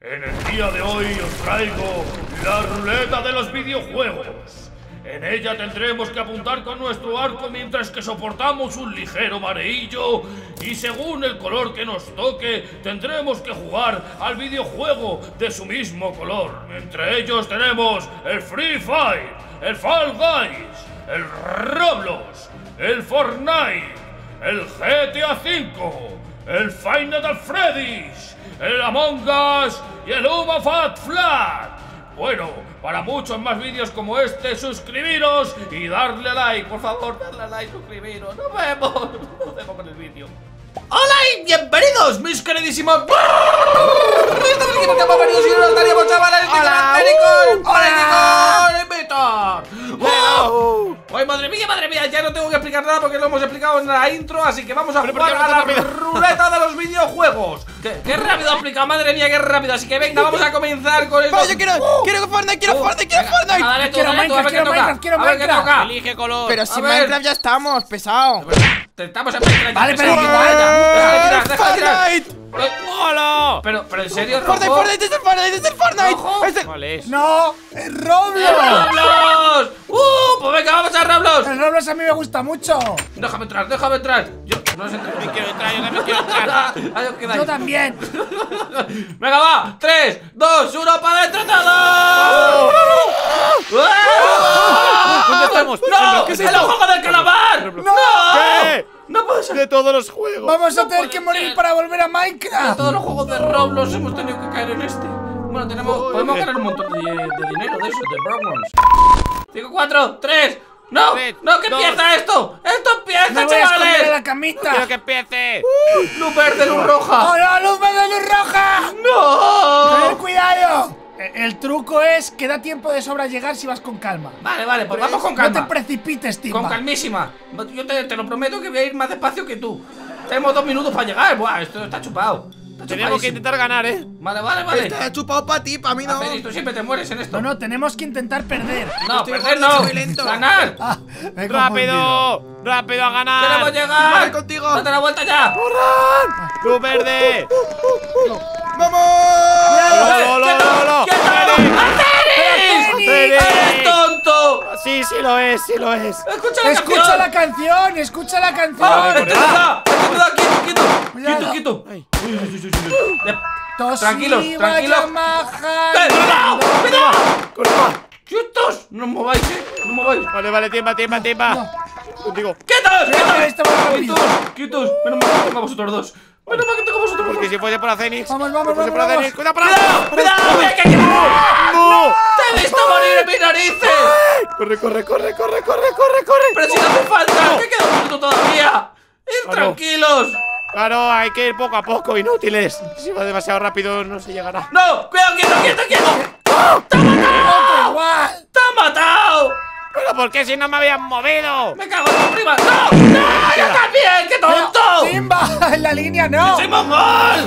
En el día de hoy os traigo la ruleta de los videojuegos. En ella tendremos que apuntar con nuestro arco mientras que soportamos un ligero mareillo y según el color que nos toque tendremos que jugar al videojuego de su mismo color. Entre ellos tenemos el Free Fire, el Fall Guys, el Roblox, el Fortnite, el GTA V, el Five Nights at Freddy's, el Among Us y el Uber Fat Flat. Bueno, para muchos más vídeos como este, suscribiros y darle a like. Por favor, darle a like, suscribiros. Nos vemos con el vídeo. ¡Hola y bienvenidos, mis queridísimos! ¡Ay, madre mía! Ya no tengo que explicar nada porque lo hemos explicado en la intro. Así que vamos a jugar a la ruleta de los videojuegos. ¡Qué rápido ha explicado! Madre mía, qué rápido. Así que venga, vamos a comenzar con esto. Yo quiero Fortnite, quiero Fortnite. Dale tú, a ver qué toca. Elige color. Pero si Minecraft ya estamos, pesado. Estamos en Minecraft. Vale, pero Deja tirar. ¡Hola! Pero en serio, Fortnite, Rojo. Fortnite, es el Fortnite, es el Fortnite. ¿Rojo? ¿Cuál es? No, es Roblox. ¡Roblox! Pues venga, vamos a Roblox. El Roblox a mí me gusta mucho. Déjame entrar. Yo no sé entrar. Yo quiero entrar, yo también quiero entrar. Ahí os quedáis. Yo también. Venga, va. 3, 2, 1, para adentro todos. ¿Dónde estamos? ¡No! ¿Qué es ¡El esto? juego del calamar! ¡No! ¿Qué? ¡No puede ser! De todos los juegos. Vamos a tener que morir para volver a De Minecraft. todos los juegos de Roblox hemos tenido que caer en este. Bueno, podemos ganar un montón de dinero de eso, de Roblox. 5, 4, 3. ¡No! Tres, ¡No! ¡Que dos. empieza esto! ¡Esto empieza, Me voy a esconder en chavales! la camita. Quiero que empiece. ¡Luz verde, luz roja! ¡Oh, no! ¡Luz verde, luz roja! ¡No! ¡Ten cuidado! El truco es que da tiempo de sobra llegar si vas con calma. Vale, pues vamos con No te calma. precipites, Timba. Con calmísima. Yo te lo prometo que voy a ir más despacio que tú. Tenemos 2 minutos para llegar. Buah, esto está chupado. Está Tenemos que chupadísimo. intentar ganar, ¿eh? Vale. Está chupado para ti, para mí no. Félix, tú siempre te mueres en esto. No, tenemos que intentar perder. No, Estoy perder jugando no. muy lento. Ganar. Me he confundido. ¡Rápido! ¡Rápido a ganar! Queremos llegar. Voy contigo. Date la vuelta ya. ¡Luz verde! ¡Vamos! ¡Lo! ¡Quieto! ¡Artenis! ¡Artenis! ¡Eres tonto! Sí, sí lo es, sí lo es. Escucha la canción. Escucha la canción. Vale, Quieto. Ay. Tranquilos. ¡Cuidado! ¡Quietos! No os mováis, no os mováis. Vale, tiempa. Contigo. ¡Quietos! ¡Quietos! Menos mal que tengo a vosotros dos. Porque si fuese por Acenix. Vamos. ¡Cuidado por ¡Cuidado! ¡Que ¡No! ¡te he visto morir en mis narices! ¡Corre! ¡Pero si no hace falta! ¡Que queda un minuto todavía! ¡Ir Claro. tranquilos! Claro, hay que ir poco a poco, inútiles. Si va demasiado rápido no se llegará. ¡No! ¡Cuidado, quieto! ¡Te ha matado! ¿Pero por qué si no me habían movido? ¡Me cago en tu prima! ¡No! ¡Yo también! ¡Qué tonto! Timba, en la línea no. ¡Soy mongol!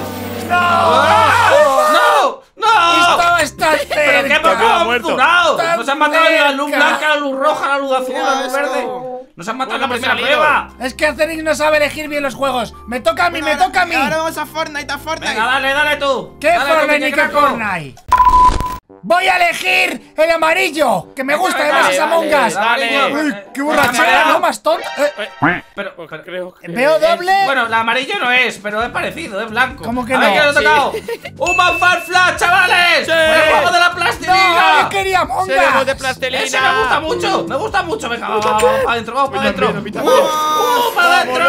No. ¡No! Esto está ¿Pero qué? ¿Por qué Está hemos muerto. durado? Está Nos han matado en la luz cerca. blanca, la luz roja, la luz azul, la luz verde. Nos han matado en la Bueno, primera hemos salido. prueba. Es que Acenix no sabe elegir bien los juegos. Me toca a mí. Ahora vamos a Fortnite, Venga, dale tú. ¿Qué Dale tú, Fortnite ni qué craco. Fortnite? Voy a elegir el amarillo, que me gusta, además es Among Us. dale. Uy, qué borrachera, ¿no? Más tonto. Pero, Creo que... Veo doble. bueno, la amarillo no es, pero es parecido, es blanco. ¿Cómo que a ver, no? ¿qué le ha tocado? ¡Un Manfar Flash, chavales! ¡El juego de la No, plastilina! yo quería Among Seremos de Us. plastilina. ¡Ese me gusta mucho! ¡Me gusta mucho! Venga, vamos para adentro, vamos para adentro. A mí también. ¡Para adentro!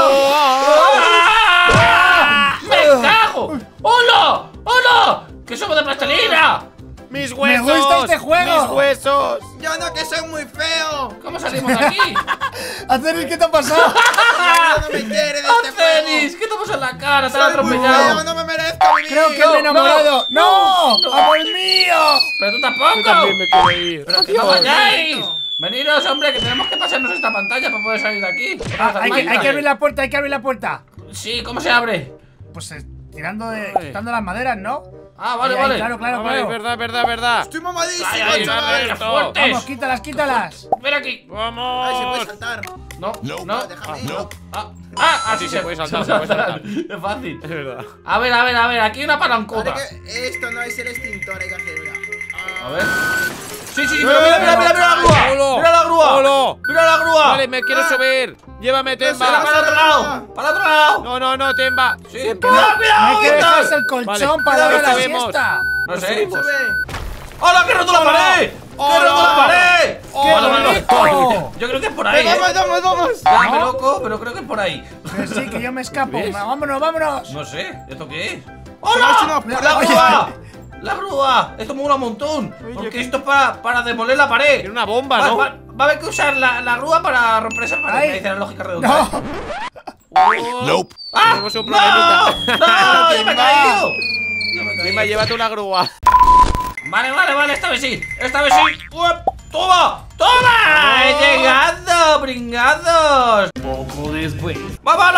¡Ah! ¡Me cago! ¡Hola! ¡Hola! ¡Que somos de plastilina! ¡Mis huesos! Me gusta este juego. ¡Mis huesos! Yo no, que soy muy feo. ¿Cómo salimos de aquí? Acenix, ¿qué te ha pasado? No me quiere de este ¡Acenix! juego. ¿Qué te pasa en la cara? Te han Soy muy feo, atropellado. no me merezco vivir. Creo que me he enamorado. ¡No! ¡Amor mío! ¡Pero tú Yo tampoco! también me quiero ir. ¡Pero que no vayáis! Veniros, hombre, que tenemos que pasarnos esta pantalla para poder salir de aquí. Hay que abrir la puerta, Sí, ¿cómo se abre? Pues quitando las maderas, ¿no? Ah, vale, Ahí, vale. claro, claro, Vale, es claro. verdad. Estoy mamadísimo, Ay, ay, chaval. qué fuertes. Vamos, quítalas. Ven aquí. ¡Vamos! Ay, se puede saltar. No, no. Déjame. Así Sí, se puede saltar, se puede saltar. Es fácil. Es verdad. A ver, aquí hay una palancota. Vale, que esto no es el extintor, hay que hacer, mira. A ver. Sí, pero mira la grúa. Olo. Mira la grúa. Olo. Mira la grúa. Vale, me quiero subir. Llévame, Para Temba. el otro lado. Para el otro lado. No, Temba. Sí, cuidado, Hay que Víctor. dejarse el colchón Vale, para ya dar la sabemos. siesta. No sé. Sube. ¡Hola, que he roto la Hola. pared! ¡Que he Hola. roto la pared! ¡Qué bonito! Yo creo que es por ahí, Vamos. Ya me loco, pero creo que es por ahí. Que sí, que yo me escapo. ¿Ves? Vámonos. No sé, ¿esto qué es? Si ¡Hola! no, ¡La oye. grúa! ¡La grúa! Esto mola un montón. Oye, Porque ¿qué? esto es para demoler la pared. Tiene una bomba, Va, ¿no? va a haber que usar la grúa para romper esa pared. Ay. Me dice la lógica redonda. No. Nope. ¡Ah! Tenemos un ¡No! problemita. ¡No! ¡Ya me he caído! Temba, llévate la grúa. Vale, esta vez sí. ¡Uep! ¡Toma! ¡Toma! ¡He llegado, bringados! Poco después. ¡Vamos,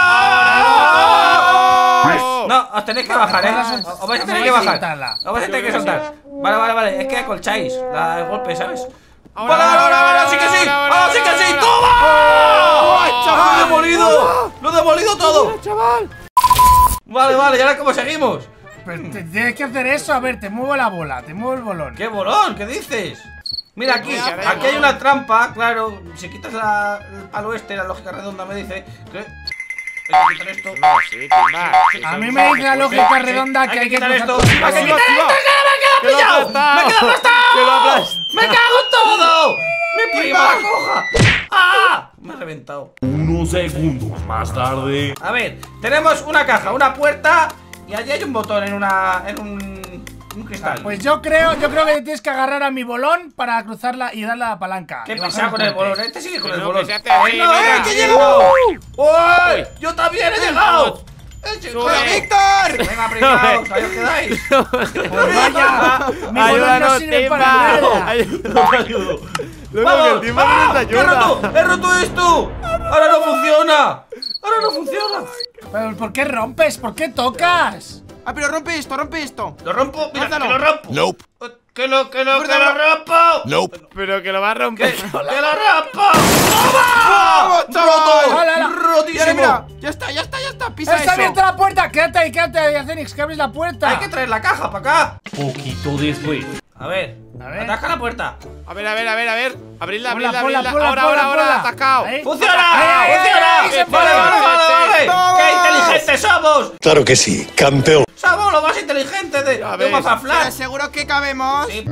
locos! No, os tenéis que bajar, os vais a tener que bajar. soltarla. Os vais a tener que soltar. Vale, es que acolcháis el golpe, ¿sabes? Ahora, Vale, sí que sí. ahora, Sí que sí. ahora. ¡Toma! ¡Ay, ¡Lo chaval! he demolido! ¡Lo he demolido todo! Chaval. Vale, ¿y ahora cómo seguimos? Pero tienes que hacer eso. A ver, te muevo la bola, te muevo el bolón. ¡Qué bolón! ¿Qué dices? Mira, aquí Pues hay una trampa, claro. Si quitas el palo este, la lógica redonda me dice que hay que quitar esto. No, sí, Temba. A mí me dice la lógica redonda que hay que quitar esto. cruzar ¡Hay que todo. quitar esto! ¡Que me he quedado pillado! ¡Me he quedado aplastado! ¡Me cago en todo! ¡Mi prima la coja! ¡Ah! Me he reventado. Unos segundos más tarde. A ver, tenemos una caja, una puerta y allí hay un botón en un cristal. Pues yo creo que te tienes que agarrar a mi bolón para cruzarla y darle a la palanca. ¿Qué Y bajar pasa con el puente. bolón? Este sigue con el No, bolón. que se hace así, ¡No, venga. que he llegado! ¡Uy! ¡Yo también he llegado! ¡He llegado! Sube. ¡Víctor! Venga, pringaos, ahí os quedáis. Pues vaya, mi bolón no Ayúdanos, sirve para Temba. nada. No te ayudo. Loco, que el Temba no nos ayuda. ¡He roto esto! ¡Ahora no funciona! Pero ¿por qué rompes? ¿Por qué tocas? Ah, pero rompe esto. ¡Lo rompo! ¡Mira, que Lánzalo. lo rompo! Nope. ¡Que lo Fuerte, rompo! Nope. Pero que lo va a romper. ¡Que lo rompo! ¡Toma! ¡Roto! ¡Hala! ¡Rotísimo! Mira, ya está. Pisa ¡Está eso. abierta la puerta! Quédate ahí, Acenix, que abres la puerta. Hay que traer la caja para acá. Poquito después. A ver, A ver. ataca la puerta. A ver. Abridla. Ponla, Ahora, atacado. Ahí. ¡Funciona! Ahí, ¡Funciona! se ¡Vale! ¡Vamos! ¡Qué inteligentes somos! Claro que sí, campeón. ¡Somos los más inteligentes de Ya ves. Mapa Pero Flash! seguro que cabemos. Sí.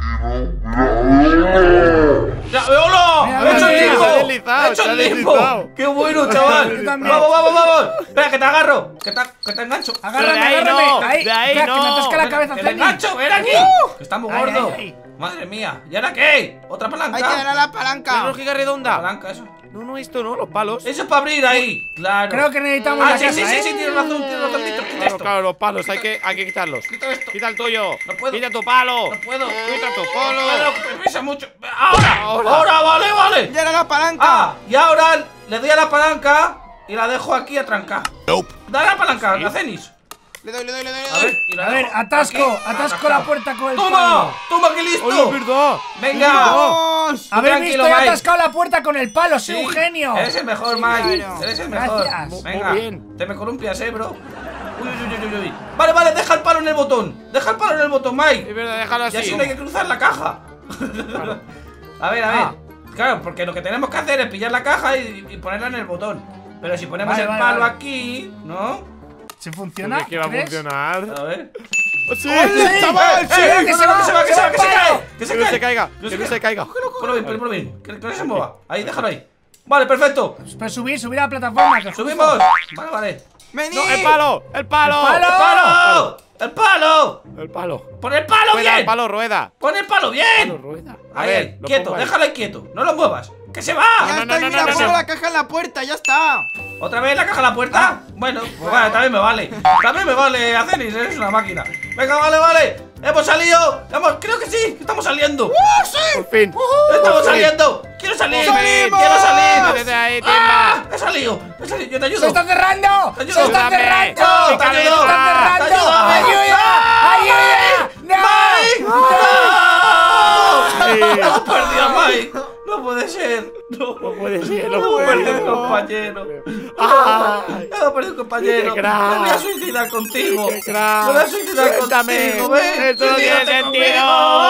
¡Hola! Mira, ¡He hecho el mira, limbo! se ha deslizado, ¡He hecho se ha el limbo! deslizado. ¡Qué bueno, chaval! Yo también. ¡Vamos! ¡Espera, que te agarro! ¡Que te engancho! Agárrame, de ahí agárrame. no, Ahí, de ahí espera, que me no. atasca la cabeza, ¡Que te Acenix. engancho! ¡Ven aquí! ¡Que está muy Ay, gordo! ay. ¡Madre mía! ¿Y ahora qué? ¿Otra palanca? Hay que darle a la La palanca. lógica redonda. palanca, eso. No, esto no, los palos. Eso es para abrir ahí. Claro. Creo que necesitamos Ah, la sí, casa, ¿eh? tienes razón, Víctor. Quita esto. Claro, los palos, hay que quitarlos. Quita esto. Quita el tuyo. No puedo. Quita tu palo. No puedo. Quita tu No palo. puedo, que me pesa mucho. ¡Ahora! Ahora. ¡Vale! Ya era la palanca. Ah, y ahora le doy a la palanca y la dejo aquí atrancada. Nope. Dale a la palanca, la cenis. Le doy. A ver, y la A ver, dejo atasco aquí, la atascado. puerta con el ¡Toma! palo. ¡Toma, que ¡Oye, listo! es verdad! ¡Venga! ¡Vamos! Habéis Tranquilo, visto, he Mike. atascado la puerta con el palo, soy Sí, un genio. Eres el mejor, Mike. claro. Eres el mejor. Gracias. Venga, Muy bien. te me columpias, bro. Uy. Vale, deja el palo en el botón. Deja el palo en el botón, Mike. Es verdad, déjalo Y así así. no hay que cruzar la caja. A ver. Ah. Claro, porque lo que tenemos que hacer es pillar la caja y ponerla en el botón. Pero si ponemos Vale, el vale, palo vale. aquí, ¿no? ¿Se ¿Tú funciona? crees que va a ¿Crees? funcionar? A ver. ¡Sí! ¡Chaval! sí, que se va, que se va, que se cae. Que no se caiga, que no se caiga. Ponlo bien. Que no se mueva. Ahí, déjalo ahí. Vale, perfecto. Pero subir a la plataforma. que Subimos. Vale. ¡Vení! ¡No, el palo! ¡El palo! ¡El ¡El palo! ¡El palo! ¡El palo! ¡Pon el palo Rueda, el bien! palo rueda. ¡Pon el palo Palo bien! rueda. Ahí, lo quieto, pongo ahí. déjalo ahí quieto. No lo muevas. ¡Que se va! Ya está, mira, pongo la caja en la puerta, ya está. ¿Otra vez la caja en la puerta? Bueno, pues vale, también me vale. También me vale, Acenis, eres una máquina. Venga, vale. Hemos salido. Creo que sí, estamos saliendo. ¡Sí! Por fin. Estamos saliendo. Quiero salir. ¡Salimos! Quiero salir. Desde ahí, ¡Ah! Timba. He salido. Yo te ayudo. ¡Se está cerrando! Te ayudo. ¡Se está Ayúdame. cerrando! No, ¡Se te está ayudo. cerrando! Te ayudo. ¡Ayuda! ¡Ayuda! ¡No! ¡Mike! ¡No! ¡Hemos perdido a Mike! ¡No puede ser! ¡No puede ser, no ¡Hemos puede perdido ser. un compañero! Ay. ¡Hemos perdido un compañero! ¡Qué crack! ¡Me voy a suicidar contigo! ¡Qué crack! ¡Me voy a suicidar Suéltame. contigo! ¡Ven! Esto no tiene ¡Suicídate sentido.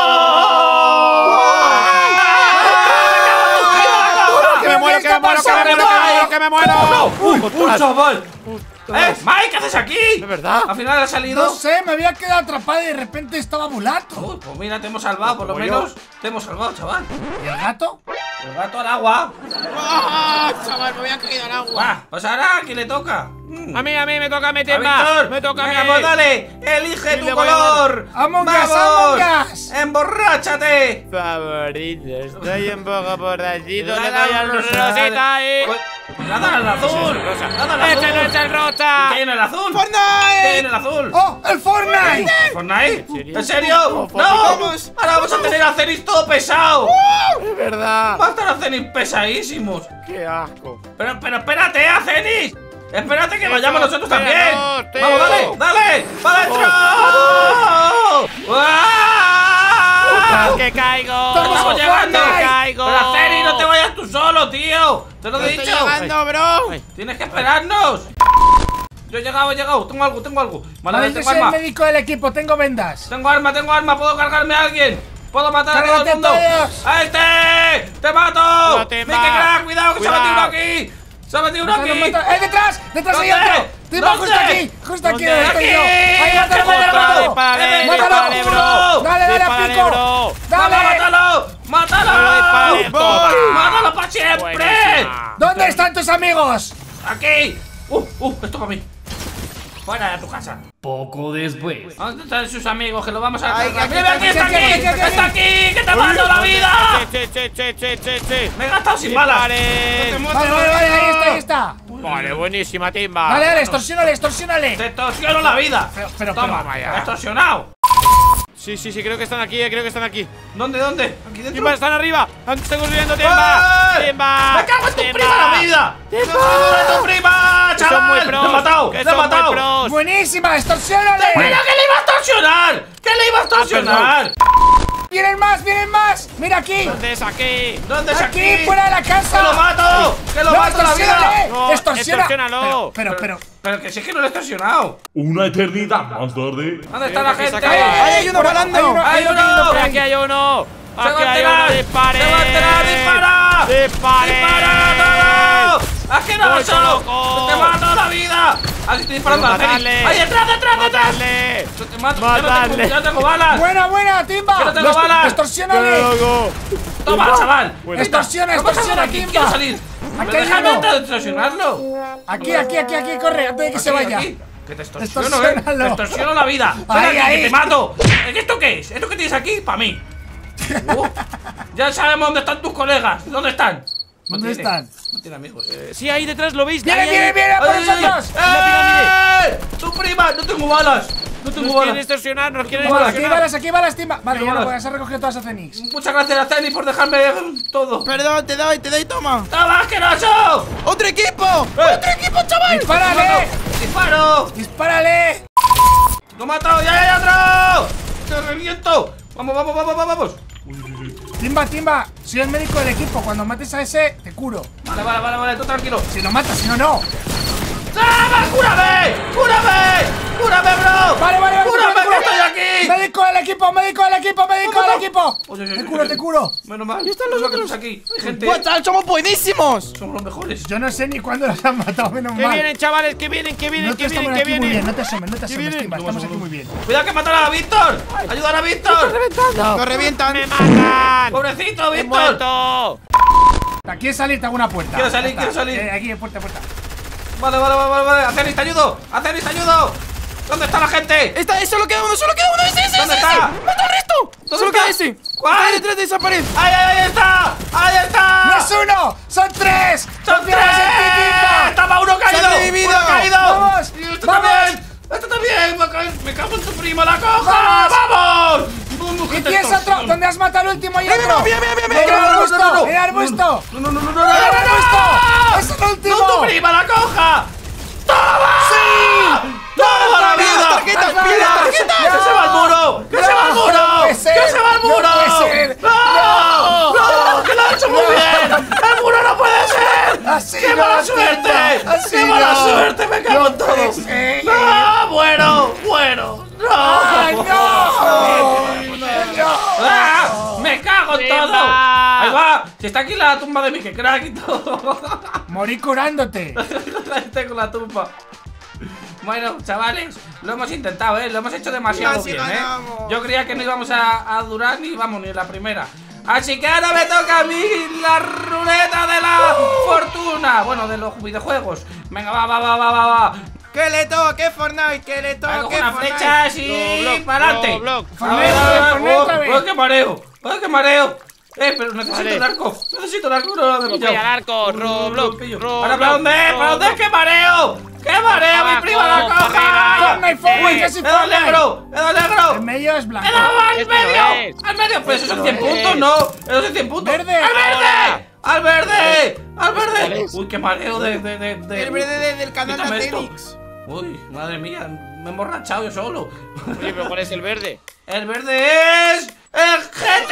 conmigo! ¡Que me muero, que me muero, que me muero! ¡Un chaval! ¡Mike! ¿Qué haces aquí? ¿De verdad? Al final has salido. No sé, me había quedado atrapado y de repente estaba mulato. Uy, pues mira, te hemos salvado, por lo Como menos. Te hemos salvado, chaval. ¿Y el gato? El gato al agua. ¡Ah, chaval, me había caído al agua! Va, pues ahora, ¿a quién le toca? A mí me toca ¡A meter Víctor! más. Me toca a mí. Venga, pues dale, elige ¿Quién tu le voy a color. Among Us, ¡Vamos! Among Us. ¡Emborráchate! Favorito, estoy un poco borrachito. Le Le da doy al rosa. rosita Pues dale al azul. Dale al azul. ¡Este no es el ¿Qué rosa! hay en el azul? ¿Qué hay ¡Fortnite! en el azul? ¡Oh, el Fortnite! ¿Fortnite? serio? ¿En serio? Oh, ¡No! vamos. Ahora vamos a tener a Zenith todo pesado. ¡Es verdad! Va a estar a Zenith pesadísimos. ¡Qué asco! Pero espérate, a Zenith. Espérate que vayamos nosotros también. espéranos, tío. Vamos, dale. ¡Para adentro! ¡Guau! ¡Que caigo! ¡Estamos llegando! ¡Que caigo! Pero Zenith, no te vayas tú solo, tío. Te lo he ¡Estoy dicho. llegando, bro! Ay. Tienes que esperarnos. Yo he llegado. Tengo algo. Vale, yo tengo soy el arma. médico del equipo, tengo vendas. Tengo arma. Puedo cargarme a alguien. Puedo matar a todo ¡Cárgate el mundo. todos! ¡A este! ¡Te mato! No te ¡Mickey va. Crack! ¡Cuidado que se ha metido uno Cuidado. aquí! ¡Se ha metido uno Mátalo, aquí! mátalo. ¡Detrás! ¡Detrás hay ¿Dónde? otro! ¡Timba, justo ¿Dónde? aquí! ¡Justo aquí! ¿Dónde? ¡Estoy yo! ¡Aquí! ¡Ahí, mátalo, ¡Otro! mátalo! ¡Dispárale, ¡Mátalo! dispárale, bro! ¡Dale, dale, Dispárale, pico! bro! ¡Dale! ¡Mátalo! dispárale, toma. ¡Mátalo para siempre! Buenísima. ¿Dónde están tus amigos? ¡Aquí! Esto para mí. Fuera de tu casa. Poco después. ¿Dónde están sus amigos? Que lo vamos a Ay, cargar. aquí ¡Mira, aquí está! aquí, aquí, aquí. ¡Está aquí! ¡Que te mato la vida! Che. ¡Me he gastado sin balas! Dispare. Vale, ahí está. Vale, buenísima, Timba. Dale, extorsiónale. ¡Te extorsiono la vida! Pero, Toma, vaya. extorsionado. Sí, creo que están aquí, ¿Dónde? ¿Aquí dentro? Timba, están arriba. Estoy construyendo, Timba. ¡Eh! Timba. ¡Me cago en tu Timba. prima la vida! ¡Me cago en tu prima, Que son muy chaval! pros. ¡Le he matado! Que ¡Le he son muy matado! pros. Buenísima, extorsiónale. ¡Pero que le iba a extorsionar! ¡Que le iba a extorsionar! Vienen más. Mira aquí. ¿Dónde es aquí? ¿Dónde es Aquí, fuera de la casa. ¡Que lo mato! ¡Que lo No, mato la vida! extorsiónale. No, Extorsiona. extorsiónalo. Pero. Pero que sí que no lo he extorsionado. Una eternidad más tarde. ¿Dónde está la que gente? saca- ¡Ay, hay uno volando! ¡Hay uno! Aquí hay uno. ¡Se va Aquí a hay enterar! uno. Dispare. ¡Se va a enterar! ¡Dispara! Dispare. ¡Dispara todo! ¡Aquí no Voy solo! loco. ¡Te mato la vida! Aquí estoy disparando a Zenith. Matarle. ¡Ahí detrás! Matarle. ¡Te mato! Matarle. ¡Ya no tengo balas! Buena, Timba. Que no tengo balas. Extorsiónale. Loco. ¡Toma, chaval! Extorsiona, ¿Qué pasa extorsiona, aquí? Timba. ¡Quiero salir! Aquí ¿Me hay dejas uno. de extorsionarlo? Aquí, corre, antes de que se vaya. Aquí. Que te extorsiono, Extorsiónalo. Te extorsiono la vida. Ven Ahí, aquí, que ahí. te mato. ¿Esto qué es? ¿Esto que tienes aquí? Para mí. Ya sabemos dónde están tus colegas. ¿Dónde están? ¿Dónde están? No tiene amigos. Sí, ahí detrás lo veis. Viene, Ahí, ahí. viene, por ¡Ay, nosotros. ¡Tu prima! ¡No tengo balas! ¡No tengo Nos quieren balas! extorsionar, nos quieren Aquí extorsionar. hay balas, Timba. Vale, Tengo ya no balas. puedes, has recogido todas a Zenix. Muchas gracias, Zenith, por dejarme todo. Perdón, te doy, toma. ¡Toma, asqueroso! ¡Otro equipo! ¡Otro equipo, chaval! ¡Dispárale! ¡Disparo! ¡Dispárale! ¡Lo he matado! ¡Ya hay otro! ¡Te reviento! ¡Vamos! Timba, soy el médico del equipo. Cuando mates a ese, te curo. Vale, tú tranquilo. Si lo matas, si no, no. ¡Ah, ¡cúrame! ¡Cúrame, bro! Vale, ¡Cúrame, te curo. que estoy aquí! ¡Médico del equipo! Oye, Te curo. Menos mal. ¿Y están los otros aquí? Hay gente. ¡Buah, chaval, somos buenísimos! Somos los mejores. Yo no sé ni cuándo los han matado, menos Que mal. vienen, chavales, que vienen, No te estamos aquí muy bien, no te asomes, Timba. Estamos aquí muy bien. ¡Cuidado que matan a Víctor! ¡Ayudar a Víctor! ¡Nos revientan! ¡Me matan! ¡Pobrecito, ¡He Víctor! muerto! ¿Quieres salir? Te hago una puerta. Quiero salir, Ya está. quiero salir. Aquí, puerta. Vale. ¡Acenis, te ayudo! ¿Dónde está la gente? Solo queda uno, ese. ¿Dónde está? ¡Mata al resto! ¿Dónde ¡Solo está? queda ese! ¿Cuál? Detrás de esa pared. ¡Ahí, ahí está! ¡Ahí está! ¡No es uno! ¡Son tres! ¡Son ¡Confiamos en ti, tres! Timba! ¡Estaba uno caído! ¡Sobrevivido! ¡Uno caído! ¡Vamos! ¡Y esto ¡Vamos! también! ¡Esto también! ¡Me cago en tu prima! ¡La coja! ¡Vamos! ¡Y tienes otro! ¿Dónde has matado al último y otro? Bien, bien, bien, bien. ¡En el arbusto! no. ¡En el arbusto! ¡No, no, no, no, no! ¡En el arbusto! ¡Es el ¡No último! tu prima! ¡La coja! ¡Toma! ¡Sí! ¡Toma la vida! tarjeta, ¡Las pide balas! tarjeta! ¡Que se va al muro! ¡Que se va al muro! ¡No puede ser! ¡Que se va al muro! ¡No puede ser! ¡No! ¡No! ¡Que lo ha hecho muy bien! ¡El muro no puede ser! Así ¡Qué no, mala Timba, suerte! así ¡Qué mala no. suerte! ¡Me cago en No puede todo! ser. ¡No! ¡Muero! ¡Muero! ¡No! ¡Ay, no! ¡Ah! ¡Me cago en todo! Timba. ¡Ahí va! Si está aquí la tumba de Mike Crack y todo. Morí curándote. Tengo la tumba. Bueno, chavales, lo hemos intentado, Lo hemos hecho demasiado Casi bien, ganamos. Yo creía que no íbamos a durar ni en la primera. Así que ahora me toca a mí la ruleta de la fortuna. Bueno, de los videojuegos. Venga, va. Que le toque Fortnite, que le Hago toque una Fortnite. flecha así, Roblox, para adelante. Roblox. A ver, Fortnite otra vez. ¡Oh, qué mareo! ¡Oh, qué mareo! Pero necesito Vale. el arco. Necesito el arco, no lo he Voy pillado. al arco, Roblox, ¿Ahora para dónde? ¿Para dónde? ¡Qué mareo! ¡Qué mareo, mi Abajo, prima la coja! Fortnite, Fortnite, Uy, casi ¡he dado al Fortnite! negro! ¡He dado al negro! El medio es ¡He blanco. dado al Este no medio! es. ¡Al medio! Pues esos son 100 no puntos, es. ¿no? Esos son 100 puntos. Verde. ¡Al verde! ¡Al verde! ¡Al ¿Cuál verde! es? Uy, qué mareo de El verde del canal de Quítame esto. Asterix. Uy, madre mía, me he emborrachado yo solo. Oye, pero ¿cuál es el verde? El verde es el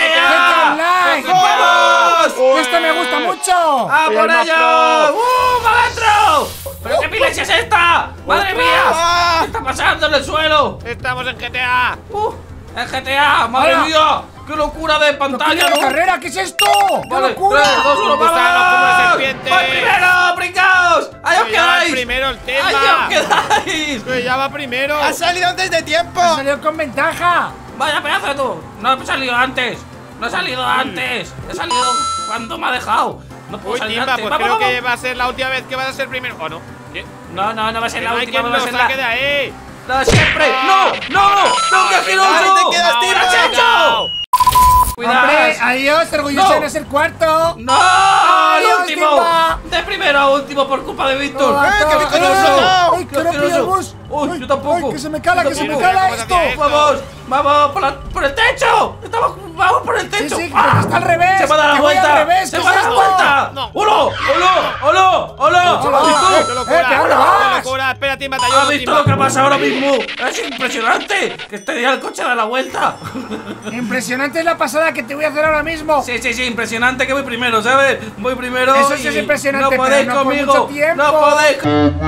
GTA. Online. ¡Vamos! Este me gusta mucho. ¡A Soy por el más ello! ¡para adentro! ¿Pero qué pilesia es esta? ¡Madre mía! Ah. ¿Qué está pasando en el suelo? Estamos en GTA. ¡El GTA! ¡Madre Hola. mía! ¡Qué locura de ¡No pantalla! pilla la ¿no? carrera! ¿Qué es esto? ¡Qué Vale, locura! 3, 2, 1, Gusano como una ¡vamos! serpiente. ¡Voy primero, brincaos! ¡Ahí os Que ya va quedáis! primero el tema. ¡Ahí os quedáis! Que ya va primero. Ha salido antes de tiempo. ¡Ha salido con ventaja! ¡Vaya pedazo de tú! No he salido antes. No he salido antes. He salido cuando me ha dejado. No puedo Uy, salir Timba, antes. pues ¡Vamos, creo vamos! que va a ser la última vez que vas a ser primero. ¿O no? ¿Qué? No va a ser Que la no hay última, quien va a lo ser saque de ahí. la de siempre. ¡No! ¡Qué asqueroso! Ahí te quedas, ¿Qué Timba. has hecho? ¡Hombre! ¡Cuidado! ¡Adiós! ¡Orgulloso No. de no ser cuarto! ¡No! ¡El Adiós, último! Timba. De primero a último por culpa de Víctor. ¡Ah, que me ¡Ay, conozco! ¡Ay, que no pillamos! Uy, Ay, yo tampoco. ay, ¡Que se me cala, Yo que se me tampoco. cala ¿Cómo se esto! hacía esto? Vamos por el techo. Vamos por el Sí, techo. sí, porque está al revés. Se me ha dado la Que voy al vuelta. revés, Se ¿qué me ha es dado la esto? vuelta. No. ¡Hola! Hola, ¡Qué locura! ¿qué dónde ¡Qué vas? locura! Espera, Timba, te ¿Has ayudo, visto Timba. lo que pasa ahora mismo? ¡Es impresionante! Que este día el coche da la vuelta. Impresionante es la pasada que te voy a hacer ahora mismo. Sí, impresionante que voy primero, ¿sabes? Voy primero. Eso sí y es impresionante, No pero podéis no por conmigo. mucho tiempo. No podéis.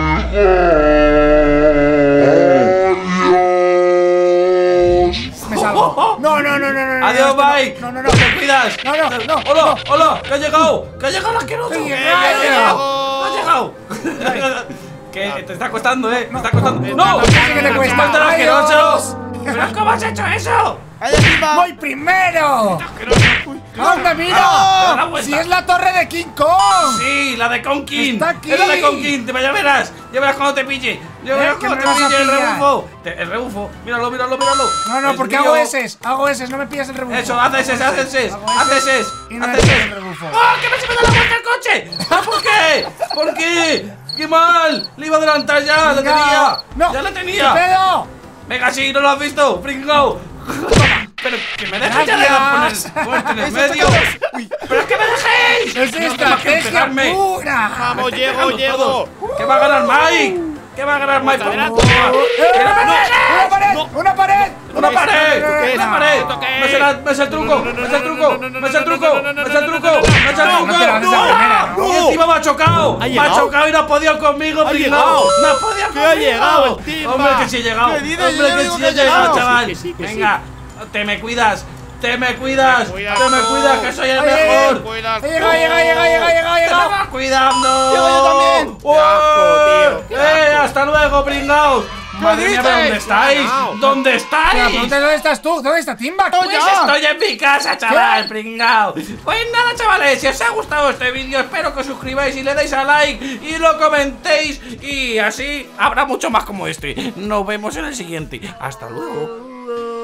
Me salgo. No. Adiós, esto Mike. No, no, no. Te cuidas. No. Hola. Que ha llegado el asqueroso. Estoy Que llegando. ha llegado. Que te está costando, Te está costando. ¡No! Sí que te cuesta. ¡Suelta el Adiós. asqueroso! ¿Pero cómo has hecho eso? ¡Allá Timba! ¡Voy primero! ¡Anda, Da la mira! vuelta. ¡Si es la torre de King Kong! Sí, la de Conkin. Está aquí. Es la de Conkin. Ya verás. Ya verás cuando te pille. Ya verás que cuando me te vas a pille el pillar. rebufo. El rebufo. Míralo. No, Es porque mío. hago S, no me pillas el rebufo. Eso, haz ese. Y no Haz me ese. pillas el rebufo. ¡Oh, que me se me da la vuelta el coche! ¿Pero por qué? ¿Por qué? ¡Qué mal! Le iba a adelantar ya, le tenía. ¡No! Ya le ¿Qué tenía. pedo? Venga, sí, no lo has visto. Pringao. Pero que me dejes ya de Gracias. ponerte en el medio. Pero es que me dejéis. ¡Es No tengo que estrategia pegarme. pura! Vamos, llego. ¿Qué va a ganar Mike? ¿Qué va a ganar Mike? adelante. ¡Que no me dejes! ¡Una pared! ¡Una pared! ¿Qué es? ¡Una pared! ¿Esto qué ¡Me es? sé el truco! ¡Me sé el truco! ¡Me sé el truco! ¡Me sé el truco! ¡Me sé el No, no te la haces truco! la primera, ¡No! ¡Y encima me ha chocado! ¿Ha ¡Me ha llegado? chocado y no ha podido conmigo, ¿Ha pringao! llegado? ¡No ha podido ¿Qué ha llegado el conmigo! Timba? ¡Hombre, que sí he llegado! ¿Qué dices? ¡Hombre, Yo que digo sí que he he llegado, llegado. chaval! Que sí. ¡Venga! ¡Te me cuidas! ¡Te me cuidas! Cuida ¡Te me tú. cuidas, que soy el Oye, mejor! Cuidado. Llega. ¡Te vas cuidando! Llego yo también. ¡Oh! Qué asco, tío. ¡Hasta luego, pringaos! ¡Madre mía, pero ¿dónde estáis? ganado. ¿Dónde Pero estáis? pregunta, ¿dónde estás tú? ¿Dónde está Timba? Pues estoy en mi casa, chaval, pringao. Pues nada, chavales, si os ha gustado este vídeo, espero que os suscribáis y le deis a like y lo comentéis. Y así habrá mucho más como este. Nos vemos en el siguiente. Hasta luego.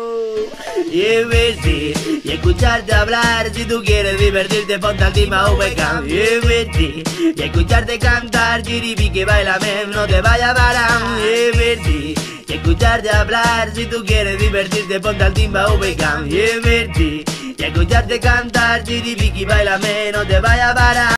divertir y escucharte hablar. Si tú quieres divertirte, ponte al Team AVK. Divertir y escucharte cantar. Chiripi que bailame, no te vaya a parar. Divertir y escucharte hablar. Si tú quieres divertirte, ponte al Team AVK. Divertir y escucharte cantar. Chiripi que bailame, no te vaya a parar.